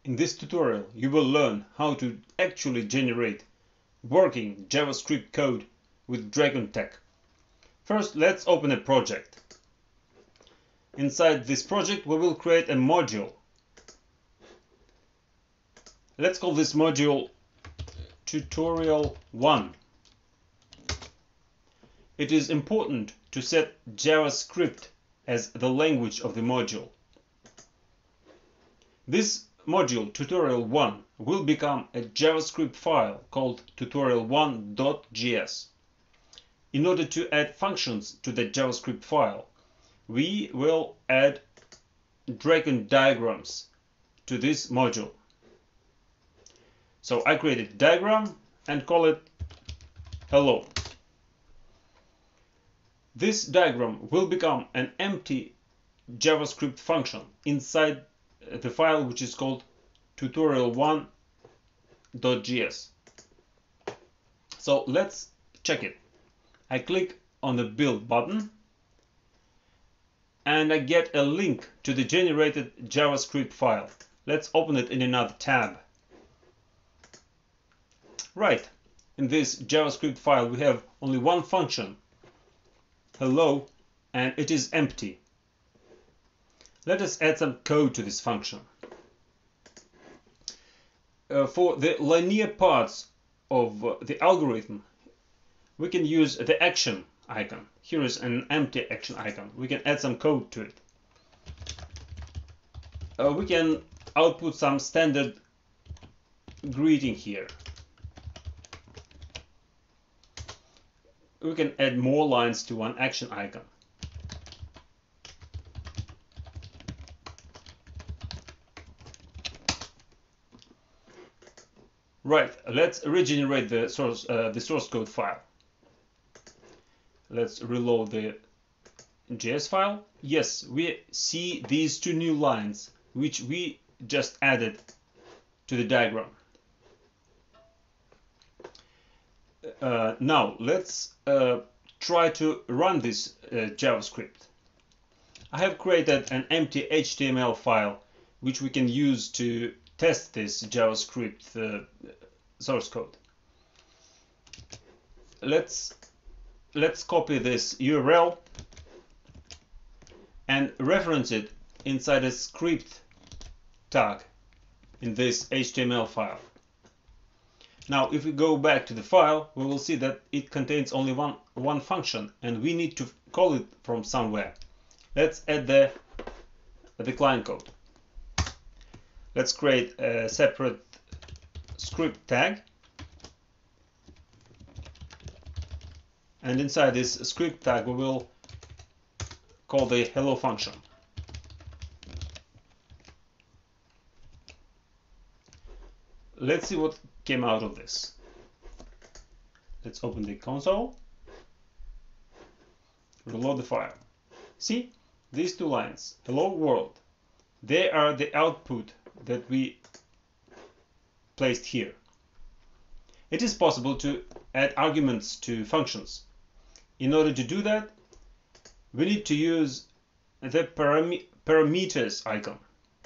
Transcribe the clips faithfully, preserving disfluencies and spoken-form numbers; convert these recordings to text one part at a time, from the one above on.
In this tutorial, you will learn how to actually generate working JavaScript code with Drakon.Tech. First, let's open a project. Inside this project, we will create a module. Let's call this module tutorial one. It is important to set JavaScript as the language of the module. This module tutorial one will become a JavaScript file called tutorial one dot J S. In order to add functions to the JavaScript file, we will add Drakon diagrams to this module. So I created a diagram and call it hello. This diagram will become an empty JavaScript function inside the file which is called tutorial one dot J S. So let's check it. I click on the build button and I get a link to the generated JavaScript file. Let's open it in another tab. Right, in this JavaScript file we have only one function, hello, and it is empty. Let us add some code to this function. Uh, for the linear parts of uh, the algorithm, we can use the action icon. Here is an empty action icon. We can add some code to it. Uh, we can output some standard greeting here. We can add more lines to one action icon. Right, let's regenerate the source, uh, the source code file. Let's reload the J S file. Yes, we see these two new lines which we just added to the diagram. Uh, now let's uh, try to run this uh, JavaScript. I have created an empty H T M L file which we can use to test this JavaScript uh, source code. Let's let's copy this U R L and reference it inside a script tag in this H T M L file. Now, if we go back to the file, we will see that it contains only one one function, and we need to call it from somewhere. Let's add the the client code. Let's create a separate script tag, and inside this script tag we will call the hello function. Let's see what came out of this. Let's open the console, reload the file. See, these two lines, hello world, they are the output that we placed here. It is possible to add arguments to functions. In order to do that, we need to use the param parameters icon.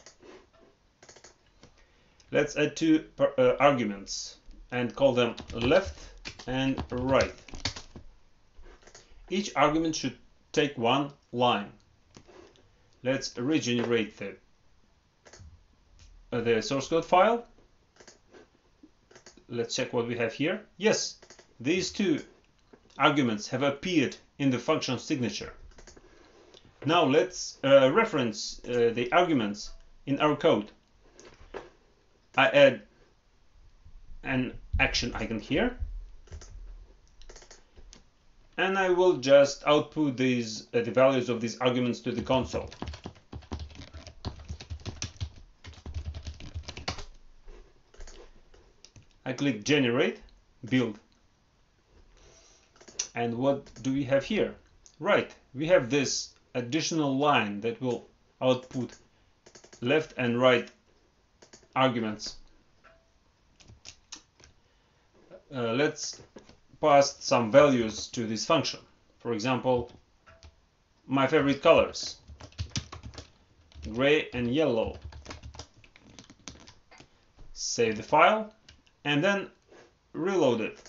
Let's add two uh, arguments and call them left and right. Each argument should take one line. Let's regenerate the, uh, the source code file. Let's check what we have here. Yes, these two arguments have appeared in the function signature. Now let's uh, reference uh, the arguments in our code. I add an action icon here, and I will just output these uh, the values of these arguments to the console. I click generate, build, and what do we have here? Right, we have this additional line that will output left and right arguments. Uh, let's pass some values to this function. For example, my favorite colors, gray and yellow. Save the file and then reload it.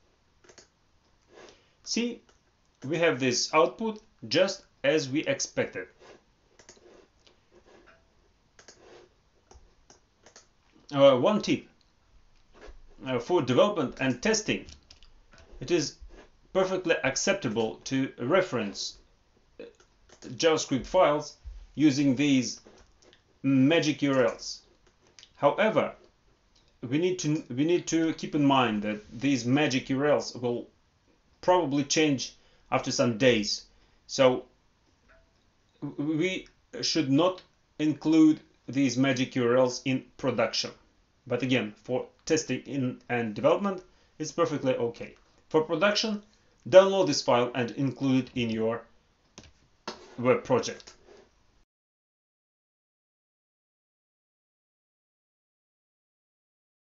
See, we have this output just as we expected. Uh, one tip uh, for development and testing: it is perfectly acceptable to reference JavaScript files using these magic U R Ls. However, we need to we need to keep in mind that these magic U R Ls will probably change after some days, so we should not include these magic U R Ls in production. But again, for testing in and development, it's perfectly okay. For production, download this file and include it in your web project.